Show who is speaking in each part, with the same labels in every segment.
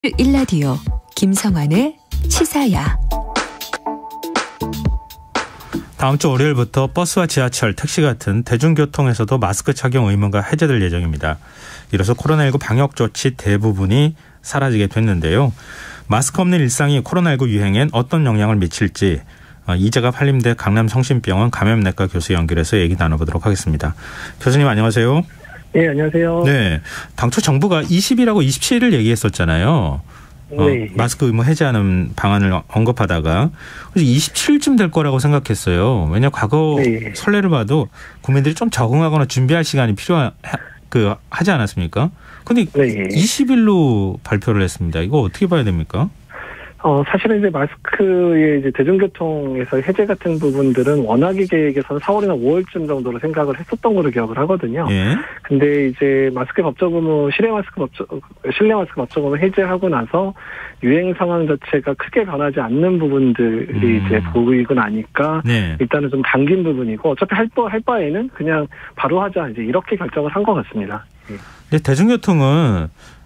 Speaker 1: 일라디오 김성환의 시사야.
Speaker 2: 다음 주 월요일부터 버스와 지하철, 택시 같은 대중교통에서도 마스크 착용 의무가 해제될 예정입니다. 이로써 코로나19 방역 조치 대부분이 사라지게 됐는데요. 마스크 없는 일상이 코로나19 유행엔 어떤 영향을 미칠지 이재갑 한림대 강남성심병원 감염내과 교수 연결해서 얘기 나눠보도록 하겠습니다. 교수님 안녕하세요.
Speaker 3: 네, 안녕하세요.
Speaker 2: 네, 당초 정부가 20일하고 27일 얘기했었잖아요.
Speaker 3: 네.
Speaker 2: 마스크 의무 해제하는 방안을 언급하다가 27일쯤 될 거라고 생각했어요. 왜냐 과거
Speaker 3: 네.
Speaker 2: 선례를 봐도 국민들이 좀 적응하거나 준비할 시간이 하지 않았습니까? 근데
Speaker 3: 네.
Speaker 2: 20일로 발표를 했습니다. 이거 어떻게 봐야 됩니까?
Speaker 3: 사실은 이제 마스크의 이제 대중교통에서 해제 같은 부분들은 워낙에 계획에서는 4월이나 5월쯤 정도로 생각을 했었던 걸로 기억을 하거든요.
Speaker 2: 예.
Speaker 3: 근데 이제 마스크 법적 의무, 실내 마스크 법적 의무 해제하고 나서 유행 상황 자체가 크게 변하지 않는 부분들이 이제 보이고 나니까
Speaker 2: 네.
Speaker 3: 일단은 좀 당긴 부분이고 어차피 할 바에는 그냥 바로 하자 이제 이렇게 결정을 한 것 같습니다.
Speaker 2: 근데 대중교통은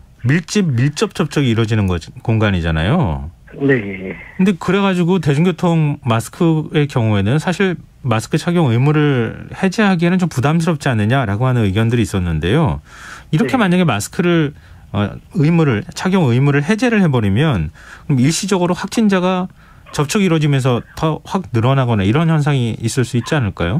Speaker 2: 밀접 접촉이 이루어지는 공간이잖아요.
Speaker 3: 네.
Speaker 2: 근데 그래가지고 대중교통 마스크의 경우에는 사실 마스크 착용 의무를 해제하기에는 좀 부담스럽지 않느냐라고 하는 의견들이 있었는데요. 이렇게
Speaker 3: 네.
Speaker 2: 만약에 마스크를 착용 의무를 해제를 해버리면 그럼 일시적으로 확진자가 접촉이 이루어지면서 더 확 늘어나거나 이런 현상이 있을 수 있지 않을까요?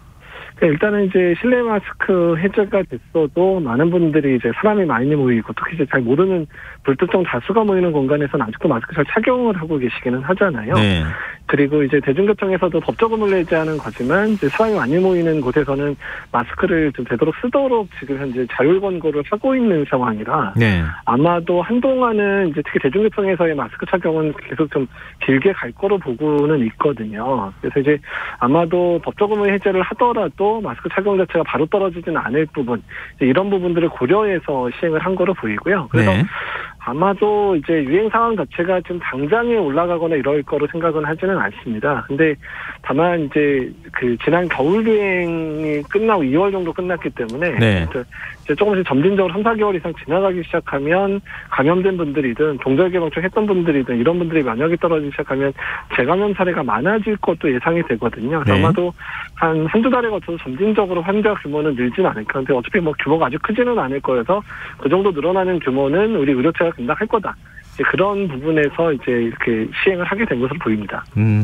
Speaker 3: 일단은 이제 실내 마스크 해제가 됐어도 많은 분들이 이제 사람이 많이 모이고 특히 이제 잘 모르는 불특정 다수가 모이는 공간에서는 아직도 마스크 잘 착용을 하고 계시기는 하잖아요.
Speaker 2: 네.
Speaker 3: 그리고 이제 대중교통에서도 법적 의무를 해제하는 거지만 이제 사람이 많이 모이는 곳에서는 마스크를 좀 되도록 쓰도록 지금 현재 자율 권고를 하고 있는 상황이라
Speaker 2: 네.
Speaker 3: 아마도 한동안은 이제 특히 대중교통에서의 마스크 착용은 계속 좀 길게 갈 거로 보고는 있거든요. 그래서 이제 아마도 법적 의무 해제를 하더라도 마스크 착용 자체가 바로 떨어지지는 않을 부분, 이런 부분들을 고려해서 시행을 한 거로 보이고요. 그래서
Speaker 2: 네.
Speaker 3: 아마도 이제 유행 상황 자체가 좀 당장에 올라가거나 이럴 거로 생각은 하지는 않습니다. 근데 다만 이제 그 지난 겨울 유행이 끝나고 2월 정도 끝났기 때문에
Speaker 2: 네.
Speaker 3: 이제 조금씩 점진적으로 3, 4개월 이상 지나가기 시작하면 감염된 분들이든 동절개방청 했던 분들이든 이런 분들이 면역이 떨어지기 시작하면 재감염 사례가 많아질 것도 예상이 되거든요.
Speaker 2: 네.
Speaker 3: 아마도 한두 달에 거쳐서 점진적으로 환자 규모는 늘진 않을까. 근데 어차피 뭐 규모가 아주 크지는 않을 거여서 그 정도 늘어나는 규모는 우리 의료체가 감당할 거다. 이제 그런 부분에서 이제 이렇게 시행을 하게 된 것으로 보입니다.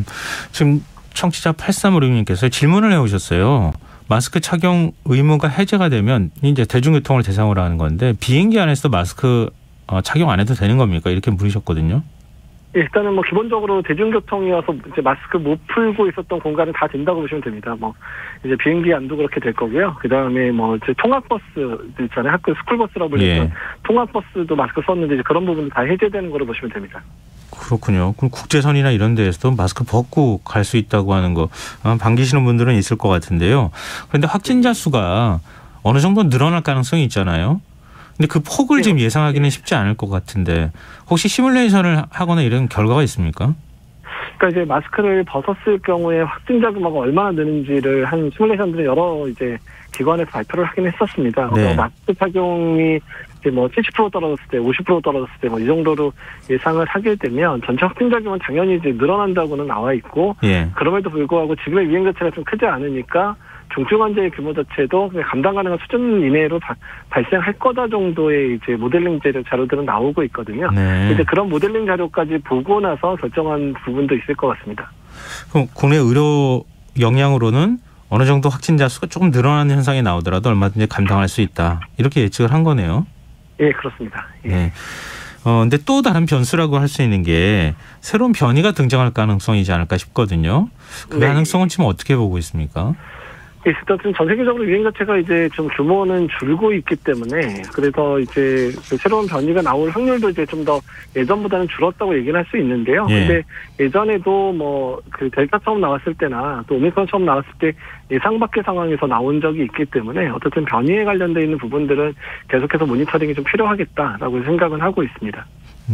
Speaker 2: 지금 청취자 8356님께서 질문을 해오셨어요. 마스크 착용 의무가 해제가 되면 이제 대중교통을 대상으로 하는 건데 비행기 안에서도 마스크 착용 안 해도 되는 겁니까? 이렇게 물으셨거든요.
Speaker 3: 일단은 뭐 기본적으로 대중교통이어서 이제 마스크 못 풀고 있었던 공간은 다 된다고 보시면 됩니다. 뭐 이제 비행기 안도 그렇게 될 거고요. 그 다음에 뭐 이제 통학버스 있잖아요. 학교 스쿨버스라고 불리는 통학버스도 마스크 썼는데 이제 그런 부분이 다 해제되는 거로 보시면 됩니다.
Speaker 2: 그렇군요. 그럼 국제선이나 이런 데에서도 마스크 벗고 갈 수 있다고 하는 거 반기시는 분들은 있을 것 같은데요. 그런데 확진자 수가 어느 정도 늘어날 가능성이 있잖아요. 근데 그 폭을 지금 예상하기는 쉽지 않을 것 같은데 혹시 시뮬레이션을 하거나 이런 결과가 있습니까?
Speaker 3: 그러니까 이제 마스크를 벗었을 경우에 확진자 규모가 얼마나 느는지를 한 시뮬레이션들을 여러 이제 기관에서 발표를 하긴 했었습니다.
Speaker 2: 네.
Speaker 3: 마스크 착용이 이제 뭐 70% 떨어졌을 때, 50% 떨어졌을 때 뭐 이 정도로 예상을 하게 되면 전체 확진자 규모는 당연히 이제 늘어난다고는 나와 있고,
Speaker 2: 예.
Speaker 3: 그럼에도 불구하고 지금의 유행 자체가 좀 크지 않으니까 중증 환자의 규모 자체도 그냥 감당 가능한 수준 이내로 발생할 거다 정도의 이제 모델링 자료들은 나오고 있거든요.
Speaker 2: 네.
Speaker 3: 이제 그런 모델링 자료까지 보고 나서 결정한 부분도 있을 것 같습니다.
Speaker 2: 그럼 국내 의료 역량으로는 어느 정도 확진자 수가 조금 늘어나는 현상이 나오더라도 얼마든지 감당할 수 있다. 이렇게 예측을 한 거네요.
Speaker 3: 예, 그렇습니다. 예.
Speaker 2: 네. 근데 또 다른 변수라고 할 수 있는 게 새로운 변이가 등장할 가능성이지 않을까 싶거든요. 그
Speaker 3: 네.
Speaker 2: 가능성은 지금 어떻게 보고 있습니까?
Speaker 3: 일단 지금 전 세계적으로 유행 자체가 이제 좀 규모는 줄고 있기 때문에 그래서 이제 그 새로운 변이가 나올 확률도 이제 좀 더 예전보다는 줄었다고 얘기는 할 수 있는데요.
Speaker 2: 예.
Speaker 3: 근데 예전에도 뭐 그 델타 처음 나왔을 때나 또 오미크론 처음 나왔을 때 예상 밖의 상황에서 나온 적이 있기 때문에 어쨌든 변이에 관련돼 있는 부분들은 계속해서 모니터링이 좀 필요하겠다라고 생각은 하고 있습니다.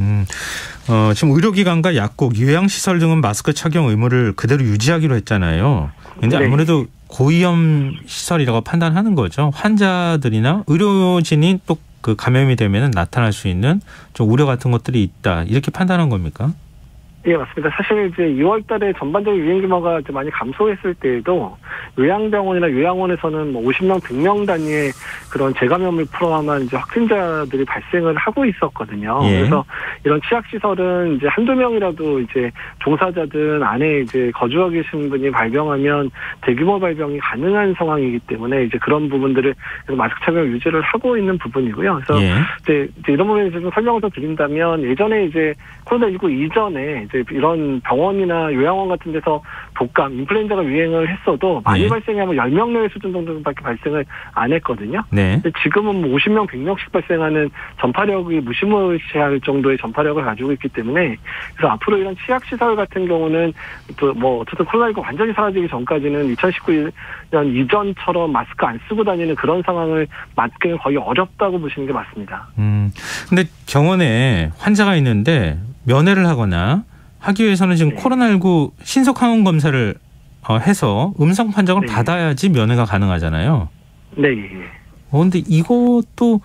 Speaker 2: 지금 의료기관과 약국, 요양시설 등은 마스크 착용 의무를 그대로 유지하기로 했잖아요. 근데 아무래도 고위험 시설이라고 판단하는 거죠. 환자들이나 의료진이 또 그 감염이 되면 나타날 수 있는 좀 우려 같은 것들이 있다. 이렇게 판단한 겁니까?
Speaker 3: 예, 맞습니다. 사실 이제 2월 달에 전반적인 유행 규모가 좀 많이 감소했을 때에도 요양병원이나 요양원에서는 뭐 50명, 100명 단위의 그런 재감염을 포함한 이제 확진자들이 발생을 하고 있었거든요.
Speaker 2: 예.
Speaker 3: 그래서 이런 취약시설은 이제 한두 명이라도 이제 종사자든 안에 이제 거주하고 계신 분이 발병하면 대규모 발병이 가능한 상황이기 때문에 이제 그런 부분들을 마스크 착용 유지를 하고 있는 부분이고요. 그래서
Speaker 2: 예.
Speaker 3: 이제 이런 부분에 좀 설명을 더 드린다면 예전에 이제 코로나19 이전에 이제 이런 병원이나 요양원 같은 데서 독감, 인플루엔자가 유행을 했어도 많이 발생하면 10명 내외 수준 정도밖에 발생을 안 했거든요.
Speaker 2: 네.
Speaker 3: 근데 지금은 뭐 50명, 100명씩 발생하는 전파력이 무시무시할 정도의 전파력을 가지고 있기 때문에 그래서 앞으로 이런 취약시설 같은 경우는 또 뭐 어쨌든 코로나19 완전히 사라지기 전까지는 2019년 이전처럼 마스크 안 쓰고 다니는 그런 상황을 맞기는 거의 어렵다고 보시는 게 맞습니다.
Speaker 2: 근데 병원에 환자가 있는데 면회를 하거나 하기 위해서는 지금 코로나19 신속 항원 검사를 해서 음성 판정을 받아야지 면회가 가능하잖아요.
Speaker 3: 네.
Speaker 2: 근데 이것도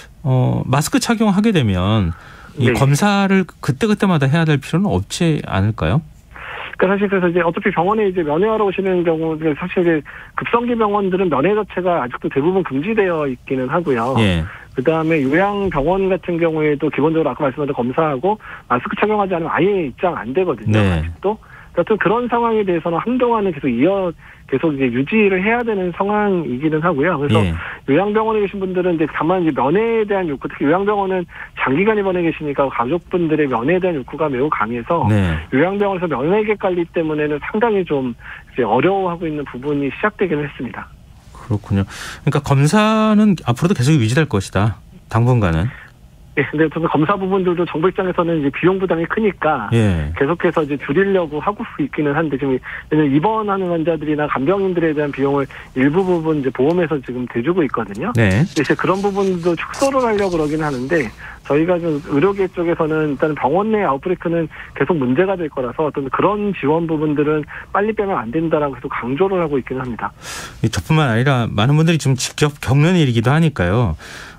Speaker 2: 마스크 착용하게 되면 이 검사를 그때그때마다 해야 될 필요는 없지 않을까요?
Speaker 3: 그러니까 사실 그래서 이제 어차피 병원에 이제 면회하러 오시는 경우, 사실 이제 급성기 병원들은 면회 자체가 아직도 대부분 금지되어 있기는 하고요.
Speaker 2: 예.
Speaker 3: 그다음에 요양병원 같은 경우에도 기본적으로 아까 말씀하신 검사하고 마스크 착용하지 않으면 아예 입장 안 되거든요.
Speaker 2: 네.
Speaker 3: 아직도. 여튼 그런 상황에 대해서는 한동안은 계속 이제 유지를 해야 되는 상황이기는 하고요. 그래서 요양병원에 계신 분들은 이제 다만 이제 면회에 대한 욕구, 특히 요양병원은 장기간 입원해 계시니까 가족분들의 면회에 대한 욕구가 매우 강해서 요양병원에서 면회객 관리 때문에는 상당히 좀 이제 어려워하고 있는 부분이 시작되기는 했습니다.
Speaker 2: 그렇군요. 그러니까 검사는 앞으로도 계속 유지될 것이다. 당분간은.
Speaker 3: 예, 근데 저는 검사 부분들도 정부 입장에서는 이제 비용 부담이 크니까 계속해서 이제 줄이려고 하고 있기는 한데 지금 입원하는 환자들이나 간병인들에 대한 비용을 일부 부분 이제 보험에서 지금 대주고 있거든요. 네. 이제 그런 부분도 축소를 하려고 그러긴 하는데 저희가 좀 의료계 쪽에서는 일단 병원 내 아웃브레이크는 계속 문제가 될 거라서 어떤 그런 지원 부분들은 빨리 빼면 안 된다라고 계속 강조를 하고 있기는 합니다.
Speaker 2: 저뿐만 아니라 많은 분들이 지금 직접 겪는 일이기도 하니까요.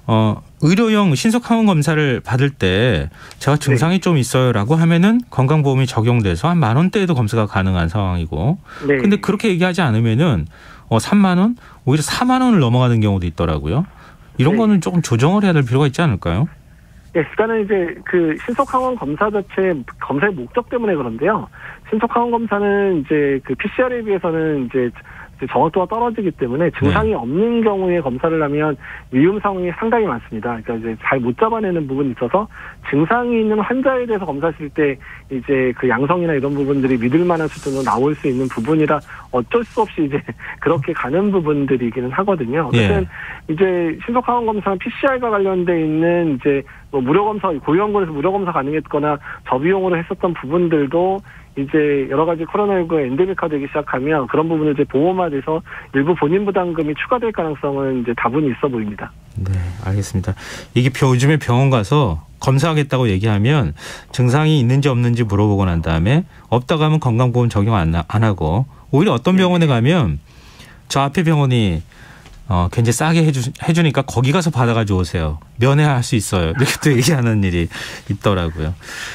Speaker 2: 의료용 신속 항원 검사를 받을 때 제가 증상이 좀 있어요라고 하면은 건강보험이 적용돼서 한 10,000원대에도 검사가 가능한 상황이고. 근데 그렇게 얘기하지 않으면은 3만 원, 오히려 4만 원을 넘어가는 경우도 있더라고요. 이런 거는 조금 조정을 해야 될 필요가 있지 않을까요?
Speaker 3: 예, 일단은 이제 그 신속 항원 검사 자체 검사의 목적 때문에 그런데요. 신속 항원 검사는 이제 그 PCR에 비해서는 이제 정확도가 떨어지기 때문에 증상이 없는 경우에 검사를 하면 위험 상황이 상당히 많습니다. 그러니까 이제 잘 못 잡아내는 부분이 있어서 증상이 있는 환자에 대해서 검사하실 때 이제 그 양성이나 이런 부분들이 믿을 만한 수준으로 나올 수 있는 부분이라 어쩔 수 없이 이제 그렇게 가는 부분들이기는 하거든요. 어쨌든 이제 신속 항원 검사는 PCR과 관련돼 있는 이제 뭐 무료 검사, 고위험군에서 무료 검사 가능했거나 저비용으로 했었던 부분들도 이제 여러 가지 코로나19가 엔데믹화되기 시작하면 그런 부분을 이제 보험화돼서 일부 본인 부담금이 추가될 가능성은 이제 다분히 있어 보입니다.
Speaker 2: 네, 알겠습니다. 이게 요즘에 병원 가서 검사하겠다고 얘기하면 증상이 있는지 없는지 물어보고 난 다음에 없다고 하면 건강보험 적용 안 하고 오히려 어떤 병원에 가면 저 앞에 병원이 굉장히 싸게 해주니까 거기 가서 받아가지고 오세요. 면회할 수 있어요. 이렇게 또 얘기하는 일이 있더라고요.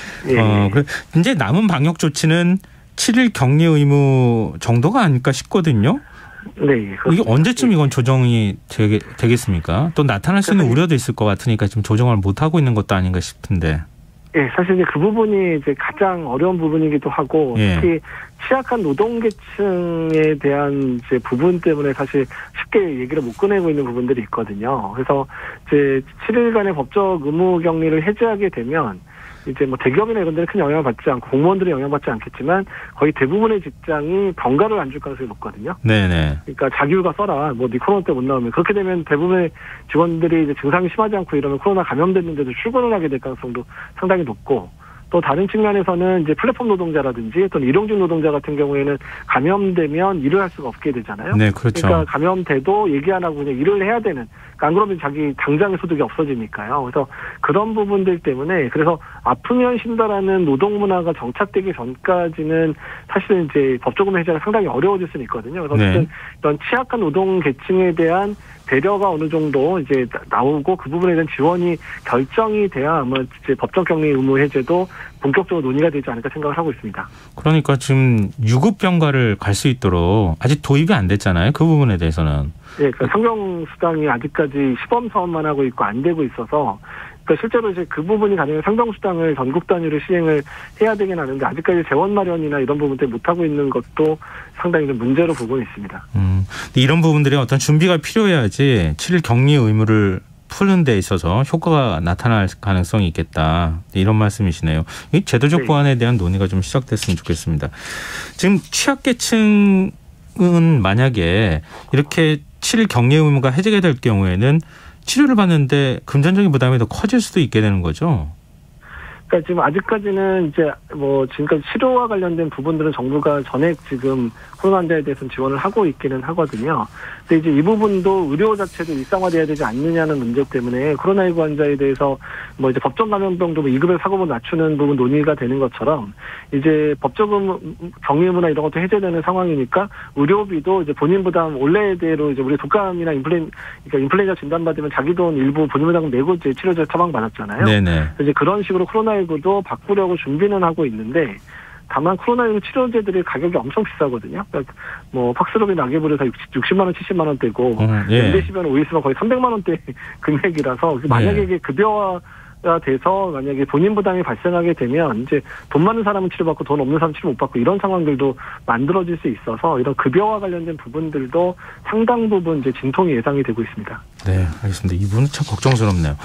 Speaker 2: 이제 남은 방역 조치는 7일 격리 의무 정도가 아닐까 싶거든요.
Speaker 3: 네.
Speaker 2: 이게 언제쯤 이건 조정이 되겠습니까? 또 나타날 수 있는 우려도 있을 것 같으니까 지금 조정을 못 하고 있는 것도 아닌가 싶은데.
Speaker 3: 예, 사실 이제 그 부분이 이제 가장 어려운 부분이기도 하고 특히 취약한 노동계층에 대한 이제 부분 때문에 사실 쉽게 얘기를 못 꺼내고 있는 부분들이 있거든요. 그래서 이제 7일간의 법적 의무 격리를 해제하게 되면 이제 뭐 대기업이나 이런 데는 큰 영향을 받지 않고 공무원들은 영향받지 않겠지만 거의 대부분의 직장이 병가를 안 줄 가능성이 높거든요. 네네. 그러니까 자기휴가 써라. 뭐 네 코로나 때 못 나오면 그렇게 되면 대부분의 직원들이 이제 증상이 심하지 않고 이러면 코로나 감염됐는데도 출근을 하게 될 가능성도 상당히 높고 또 다른 측면에서는 이제 플랫폼 노동자라든지 또는 일용직 노동자 같은 경우에는 감염되면 일을 할 수가 없게 되잖아요.
Speaker 2: 네, 그렇죠.
Speaker 3: 그러니까 감염돼도 얘기 안 하고 그냥 일을 해야 되는. 그러니까 안 그러면 자기 당장의 소득이 없어지니까요. 그래서 그런 부분들 때문에 그래서 아프면 쉰다라는 노동 문화가 정착되기 전까지는 사실은 이제 법조금 해제가 상당히 어려워질 수는 있거든요. 그래서 어쨌든 이런 취약한 노동 계층에 대한 배려가 어느 정도 이제 나오고 그 부분에 대한 지원이 결정이 돼야 아마 이제 법적 격리 의무 해제도 본격적으로 논의가 되지 않을까 생각을 하고 있습니다.
Speaker 2: 그러니까 지금 유급병가를 갈 수 있도록 아직 도입이 안 됐잖아요. 그 부분에 대해서는.
Speaker 3: 네, 그러니까 상병수당이 아직까지 시범 사업만 하고 있고 안 되고 있어서 그러니까 실제로 이제 그 부분이 가능한 상병수당을 전국 단위로 시행을 해야 되긴 하는데 아직까지 재원 마련이나 이런 부분 때문에 못 하고 있는 것도 상당히 좀 문제로 보고 있습니다.
Speaker 2: 이런 부분들이 어떤 준비가 필요해야지 7일 격리 의무를 푸는 데 있어서 효과가 나타날 가능성이 있겠다. 이런 말씀이시네요. 이 제도적
Speaker 3: 네.
Speaker 2: 보완에 대한 논의가 좀 시작됐으면 좋겠습니다. 지금 취약계층은 만약에 이렇게 7일 격리 의무가 해제가 될 경우에는 치료를 받는데 금전적인 부담이 더 커질 수도 있게 되는 거죠.
Speaker 3: 그러니까 지금 아직까지는 이제 뭐 지금까지 치료와 관련된 부분들은 정부가 전액 지금 코로나 환자에 대해서는 지원을 하고 있기는 하거든요. 근데 이제 이 부분도 의료 자체도 일상화돼야 되지 않느냐는 문제 때문에 코로나19 환자에 대해서 뭐 이제 법정 감염병도 뭐 2급의 사고분 낮추는 부분 논의가 되는 것처럼 이제 법적인 격리의무나 이런 것도 해제되는 상황이니까 의료비도 이제 본인 부담 원래대로 이제 우리 독감이나 인플루엔자 진단받으면 자기 돈 일부 본인 부담 내고 이제 치료제 처방받았잖아요.
Speaker 2: 네네.
Speaker 3: 이제 그런 식으로 코로나19도 바꾸려고 준비는 하고 있는데 다만 코로나19 치료제들이 가격이 엄청 비싸거든요. 그러니까 뭐 팍스로비 나게브를 다 60만 원, 70만 원대고 렘데시비르 오이스만 거의 300만 원대 금액이라서 만약에 이게 급여화가 돼서 만약에 본인 부담이 발생하게 되면 이제 돈 많은 사람은 치료받고 돈 없는 사람은 치료 못 받고 이런 상황들도 만들어질 수 있어서 이런 급여와 관련된 부분들도 상당 부분 이제 진통이 예상이 되고 있습니다.
Speaker 2: 네, 알겠습니다. 이 부분은 참 걱정스럽네요.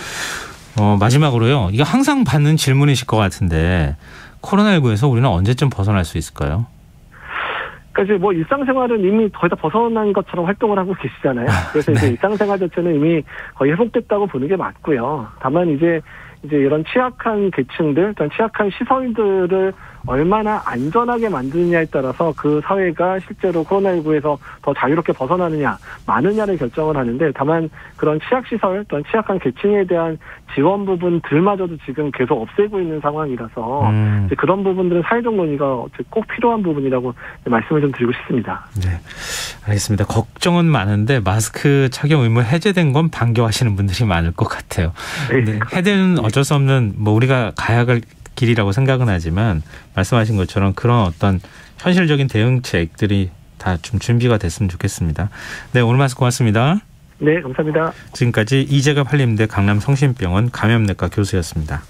Speaker 2: 마지막으로요. 이거 항상 받는 질문이실 것 같은데 코로나19에서 우리는 언제쯤 벗어날 수 있을까요?
Speaker 3: 그러니까 이제 뭐 일상생활은 이미 거의 다 벗어난 것처럼 활동을 하고 계시잖아요. 그래서 이제 일상생활 자체는 이미 거의 회복됐다고 보는 게 맞고요. 다만 이제 이런 취약한 계층들, 취약한 시설들을 얼마나 안전하게 만드느냐에 따라서 그 사회가 실제로 코로나19에서 더 자유롭게 벗어나느냐, 마느냐를 결정을 하는데 다만 그런 취약시설 또는 취약한 계층에 대한 지원 부분들마저도 지금 계속 없애고 있는 상황이라서 이제 그런 부분들은 사회적 논의가 꼭 필요한 부분이라고 말씀을 좀 드리고 싶습니다.
Speaker 2: 네, 알겠습니다. 걱정은 많은데 마스크 착용 의무 해제된 건 반겨하시는 분들이 많을 것 같아요. 네, 해제는 어쩔 수 없는 뭐 우리가 가야 할 길이라고 생각은 하지만 말씀하신 것처럼 그런 어떤 현실적인 대응책들이 다 좀 준비가 됐으면 좋겠습니다. 네, 오늘 말씀 고맙습니다.
Speaker 3: 네, 감사합니다.
Speaker 2: 지금까지 이재갑 한림대 강남성심병원 감염내과 교수였습니다.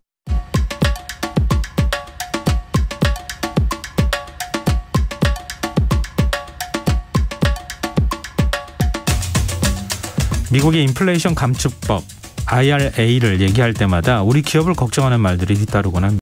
Speaker 2: 미국의 인플레이션 감축법 IRA를 얘기할 때마다 우리 기업을 걱정하는 말들이 뒤따르곤 합니다.